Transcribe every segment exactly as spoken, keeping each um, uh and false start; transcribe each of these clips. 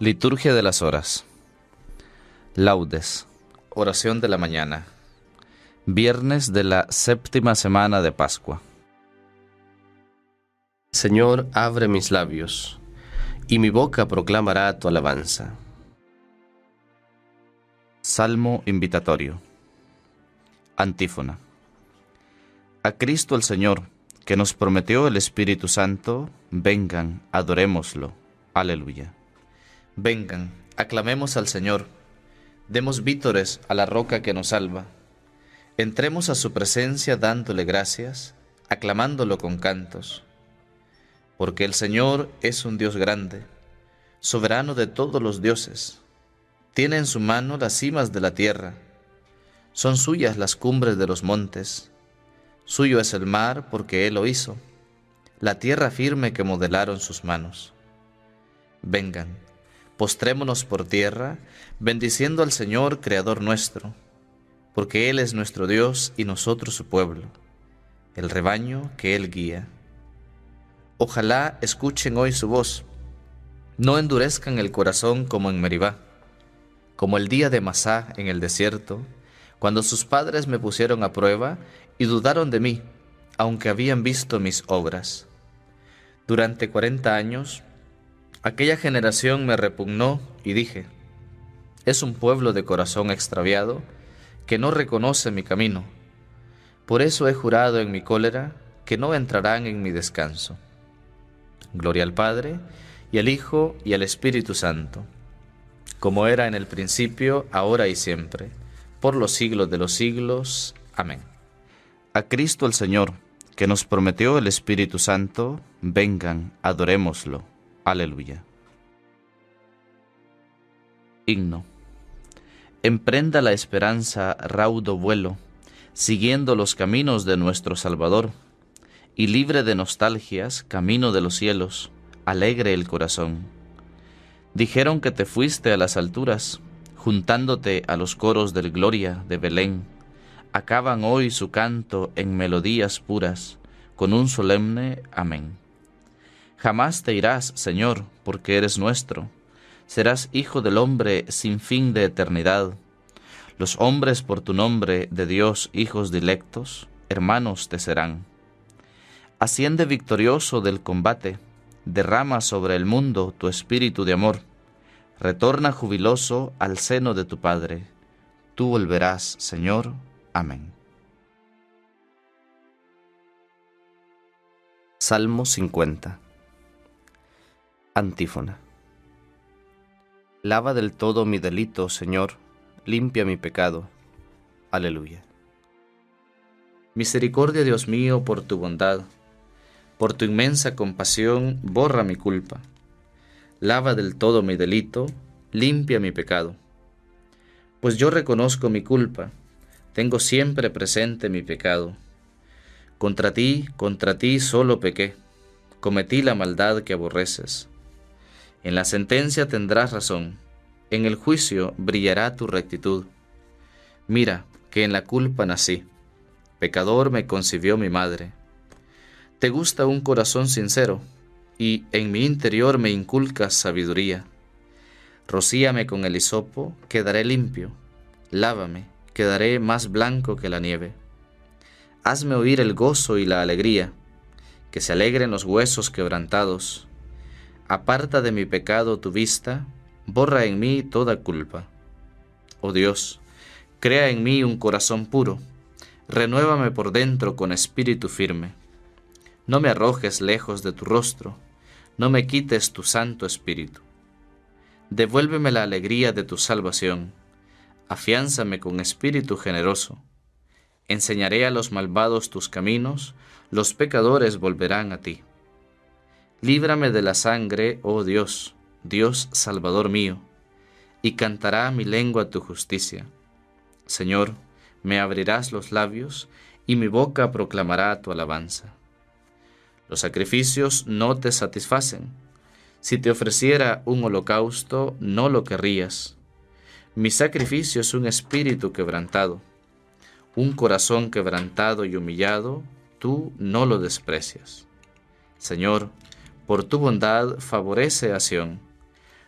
Liturgia de las horas. Laudes. Oración de la mañana. Viernes de la séptima semana de Pascua. Señor, abre mis labios, y mi boca proclamará tu alabanza. Salmo invitatorio. Antífona. A Cristo el Señor, que nos prometió el Espíritu Santo, vengan, adorémoslo. Aleluya. Vengan, aclamemos al Señor, demos vítores a la roca que nos salva. Entremos a su presencia dándole gracias, aclamándolo con cantos. Porque el Señor es un Dios grande, soberano de todos los dioses. Tiene en su mano las cimas de la tierra, son suyas las cumbres de los montes. Suyo es el mar porque Él lo hizo, la tierra firme que modelaron sus manos. Vengan, postrémonos por tierra, bendiciendo al Señor, Creador nuestro, porque Él es nuestro Dios y nosotros su pueblo, el rebaño que Él guía. Ojalá escuchen hoy su voz, no endurezcan el corazón como en Meribá, como el día de Masá en el desierto, cuando sus padres me pusieron a prueba y dudaron de mí, aunque habían visto mis obras. Durante cuarenta años, aquella generación me repugnó y dije, es un pueblo de corazón extraviado que no reconoce mi camino. Por eso he jurado en mi cólera que no entrarán en mi descanso. Gloria al Padre, y al Hijo, y al Espíritu Santo, como era en el principio, ahora y siempre, por los siglos de los siglos. Amén. A Cristo el Señor, que nos prometió el Espíritu Santo, vengan, adorémoslo. Aleluya. Himno. Emprenda la esperanza raudo vuelo, siguiendo los caminos de nuestro Salvador, y libre de nostalgias, camino de los cielos, alegre el corazón. Dijeron que te fuiste a las alturas, juntándote a los coros del Gloria de Belén. Acaban hoy su canto en melodías puras, con un solemne amén. Jamás te irás, Señor, porque eres nuestro. Serás hijo del hombre sin fin de eternidad. Los hombres por tu nombre de Dios, hijos dilectos, hermanos te serán. Asciende victorioso del combate, derrama sobre el mundo tu espíritu de amor. Retorna jubiloso al seno de tu Padre. Tú volverás, Señor. Amén. Salmo cincuenta. Antífona. Lava del todo mi delito, Señor, limpia mi pecado. Aleluya. Misericordia, Dios mío, por tu bondad, por tu inmensa compasión, borra mi culpa. Lava del todo mi delito, limpia mi pecado. Pues yo reconozco mi culpa, tengo siempre presente mi pecado. Contra ti, contra ti solo pequé, cometí la maldad que aborreces. En la sentencia tendrás razón, en el juicio brillará tu rectitud. Mira que en la culpa nací, pecador me concibió mi madre. Te gusta un corazón sincero, y en mi interior me inculcas sabiduría. Rocíame con el hisopo, quedaré limpio, lávame, quedaré más blanco que la nieve. Hazme oír el gozo y la alegría, que se alegren los huesos quebrantados. Aparta de mi pecado tu vista, borra en mí toda culpa. Oh Dios, crea en mí un corazón puro, renuévame por dentro con espíritu firme. No me arrojes lejos de tu rostro, no me quites tu santo espíritu. Devuélveme la alegría de tu salvación, afiánzame con espíritu generoso. Enseñaré a los malvados tus caminos, los pecadores volverán a ti. Líbrame de la sangre, oh Dios, Dios Salvador mío, y cantará mi lengua tu justicia. Señor, me abrirás los labios, y mi boca proclamará tu alabanza. Los sacrificios no te satisfacen. Si te ofreciera un holocausto, no lo querrías. Mi sacrificio es un espíritu quebrantado. Un corazón quebrantado y humillado, tú no lo desprecias. Señor, por tu bondad favorece a Sión.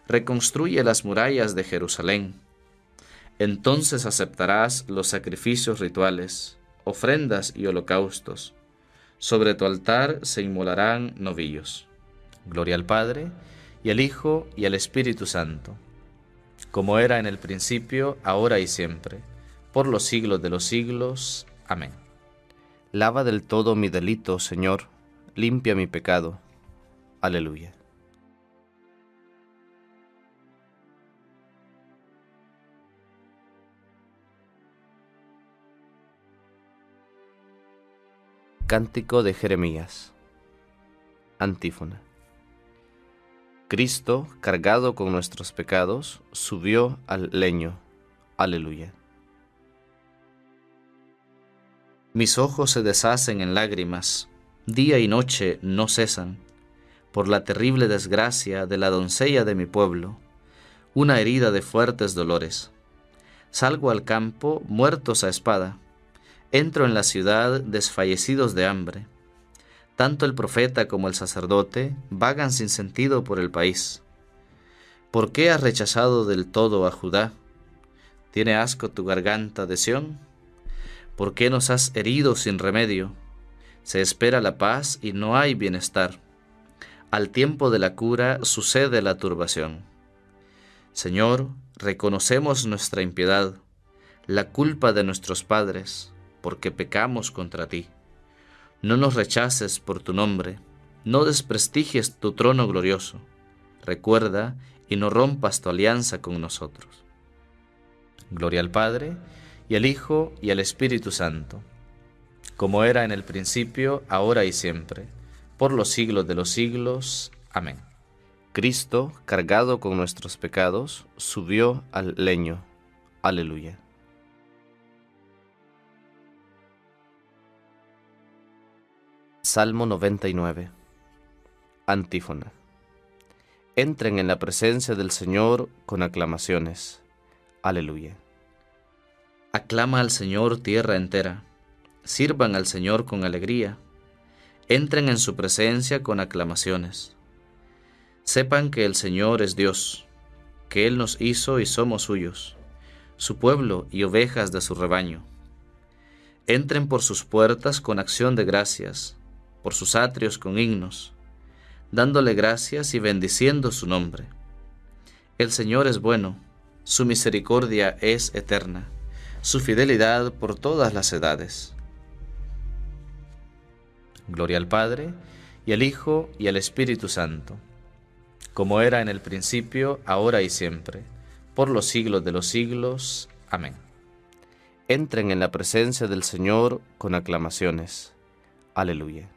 reconstruye las murallas de Jerusalén. Entonces aceptarás los sacrificios rituales, ofrendas y holocaustos. Sobre tu altar se inmolarán novillos. Gloria al Padre, y al Hijo, y al Espíritu Santo, como era en el principio, ahora y siempre, por los siglos de los siglos. Amén. Lava del todo mi delito, Señor, limpia mi pecado. Aleluya. Cántico de Jeremías. Antífona. Cristo, cargado con nuestros pecados, subió al leño. Aleluya. Mis ojos se deshacen en lágrimas, día y noche no cesan, por la terrible desgracia de la doncella de mi pueblo, una herida de fuertes dolores. Salgo al campo muertos a espada, entro en la ciudad desfallecidos de hambre. Tanto el profeta como el sacerdote vagan sin sentido por el país. ¿Por qué has rechazado del todo a Judá? ¿Tiene asco tu garganta de Sión? ¿Por qué nos has herido sin remedio? Se espera la paz y no hay bienestar. Al tiempo de la cura sucede la turbación. Señor, reconocemos nuestra impiedad, la culpa de nuestros padres, porque pecamos contra ti. No nos rechaces por tu nombre, no desprestigies tu trono glorioso. Recuerda y no rompas tu alianza con nosotros. Gloria al Padre, y al Hijo, y al Espíritu Santo, como era en el principio, ahora y siempre, por los siglos de los siglos. Amén. Cristo, cargado con nuestros pecados, subió al leño. Aleluya. Salmo noventa y nueve. Antífona. Entren en la presencia del Señor con aclamaciones. Aleluya. Aclama al Señor tierra entera, sirvan al Señor con alegría, entren en su presencia con aclamaciones. Sepan que el Señor es Dios, que Él nos hizo y somos suyos, su pueblo y ovejas de su rebaño. Entren por sus puertas con acción de gracias, por sus atrios con himnos, dándole gracias y bendiciendo su nombre. El Señor es bueno, su misericordia es eterna, su fidelidad por todas las edades. Gloria al Padre, y al Hijo, y al Espíritu Santo, como era en el principio, ahora y siempre, por los siglos de los siglos. Amén. Entren en la presencia del Señor con aclamaciones. Aleluya.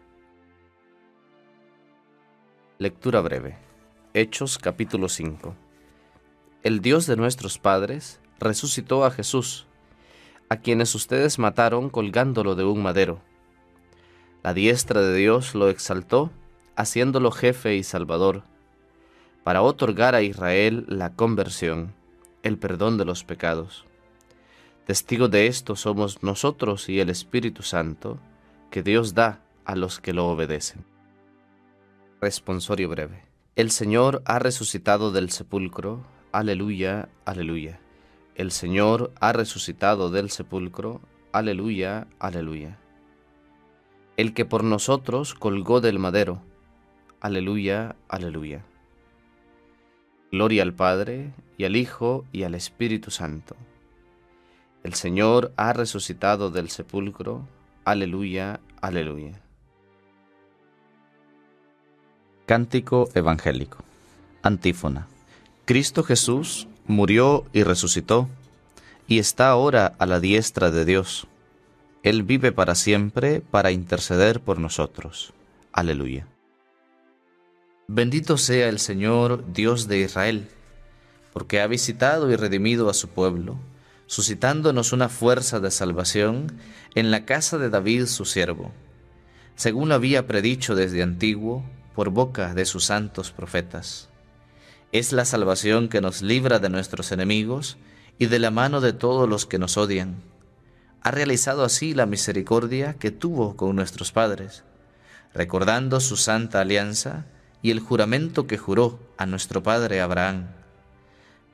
Lectura breve. Hechos capítulo cinco. El Dios de nuestros padres resucitó a Jesús, a quienes ustedes mataron colgándolo de un madero. La diestra de Dios lo exaltó, haciéndolo jefe y salvador, para otorgar a Israel la conversión, el perdón de los pecados. Testigos de esto somos nosotros y el Espíritu Santo, que Dios da a los que lo obedecen. Responsorio breve. El Señor ha resucitado del sepulcro. Aleluya, aleluya. El Señor ha resucitado del sepulcro. Aleluya, aleluya. El que por nosotros colgó del madero. Aleluya, aleluya. Gloria al Padre, y al Hijo, y al Espíritu Santo. El Señor ha resucitado del sepulcro. Aleluya, aleluya. Cántico evangélico. Antífona. Cristo Jesús murió y resucitó, y está ahora a la diestra de Dios. Él vive para siempre para interceder por nosotros. Aleluya. Bendito sea el Señor, Dios de Israel, porque ha visitado y redimido a su pueblo, suscitándonos una fuerza de salvación en la casa de David su siervo, según lo había predicho desde antiguo, por boca de sus santos profetas. Es la salvación que nos libra de nuestros enemigos y de la mano de todos los que nos odian. Ha realizado así la misericordia que tuvo con nuestros padres, recordando su santa alianza y el juramento que juró a nuestro padre Abraham,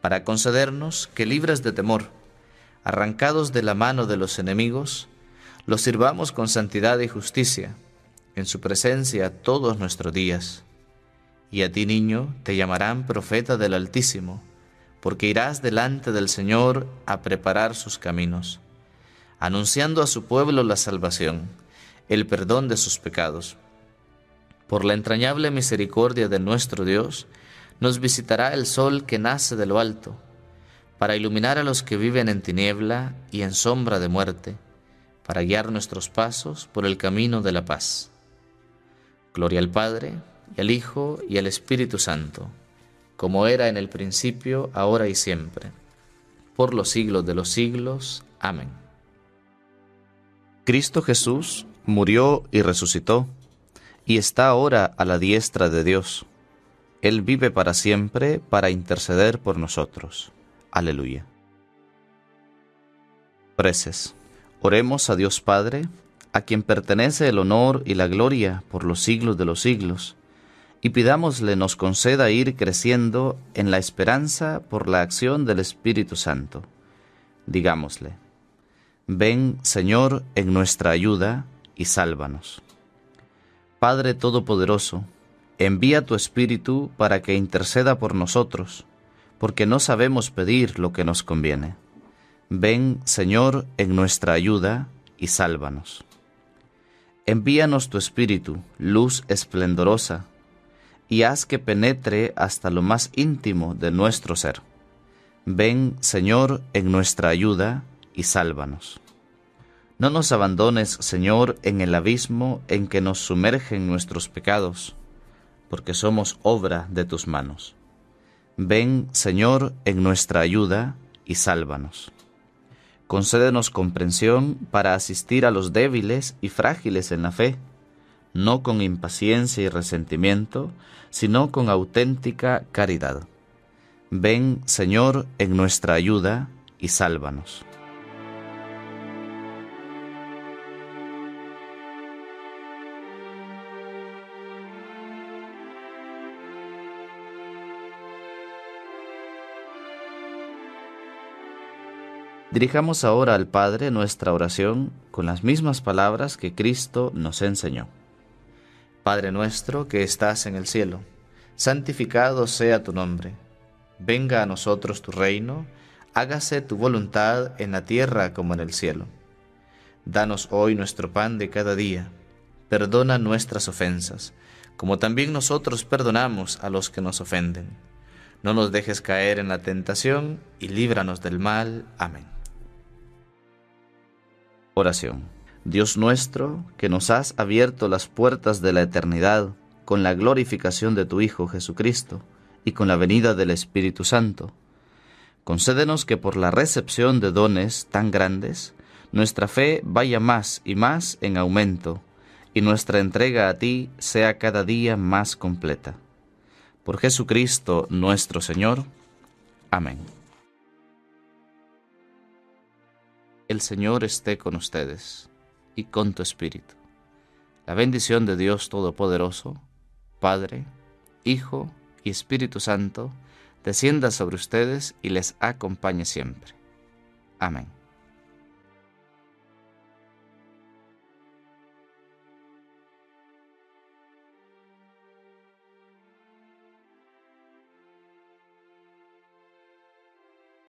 para concedernos que, libres de temor, arrancados de la mano de los enemigos, los sirvamos con santidad y justicia, en su presencia todos nuestros días. Y a ti, niño, te llamarán profeta del Altísimo, porque irás delante del Señor a preparar sus caminos, anunciando a su pueblo la salvación, el perdón de sus pecados. Por la entrañable misericordia de nuestro Dios, nos visitará el sol que nace de lo alto, para iluminar a los que viven en tiniebla y en sombra de muerte, para guiar nuestros pasos por el camino de la paz. Gloria al Padre, y al Hijo, y al Espíritu Santo, como era en el principio, ahora y siempre, por los siglos de los siglos. Amén. Cristo Jesús murió y resucitó, y está ahora a la diestra de Dios. Él vive para siempre para interceder por nosotros. Aleluya. Preces. Oremos a Dios Padre, a quien pertenece el honor y la gloria por los siglos de los siglos, y pidámosle nos conceda ir creciendo en la esperanza por la acción del Espíritu Santo. Digámosle: ven, Señor, en nuestra ayuda, y sálvanos. Padre Todopoderoso, envía tu Espíritu para que interceda por nosotros, porque no sabemos pedir lo que nos conviene. Ven, Señor, en nuestra ayuda, y sálvanos. Envíanos tu Espíritu, luz esplendorosa, y haz que penetre hasta lo más íntimo de nuestro ser. Ven, Señor, en nuestra ayuda, y sálvanos. No nos abandones, Señor, en el abismo en que nos sumergen nuestros pecados, porque somos obra de tus manos. Ven, Señor, en nuestra ayuda, y sálvanos. Concédenos comprensión para asistir a los débiles y frágiles en la fe, no con impaciencia y resentimiento, sino con auténtica caridad. Ven, Señor, en nuestra ayuda, y sálvanos. Dirijamos ahora al Padre nuestra oración con las mismas palabras que Cristo nos enseñó. Padre nuestro que estás en el cielo, santificado sea tu nombre. Venga a nosotros tu reino, hágase tu voluntad en la tierra como en el cielo. Danos hoy nuestro pan de cada día. Perdona nuestras ofensas, como también nosotros perdonamos a los que nos ofenden. No nos dejes caer en la tentación y líbranos del mal. Amén. Oración. Dios nuestro, que nos has abierto las puertas de la eternidad con la glorificación de tu Hijo Jesucristo y con la venida del Espíritu Santo, concédenos que por la recepción de dones tan grandes, nuestra fe vaya más y más en aumento y nuestra entrega a ti sea cada día más completa. Por Jesucristo nuestro Señor. Amén. El Señor esté con ustedes y con tu espíritu. La bendición de Dios Todopoderoso, Padre, Hijo y Espíritu Santo, descienda sobre ustedes y les acompañe siempre. Amén.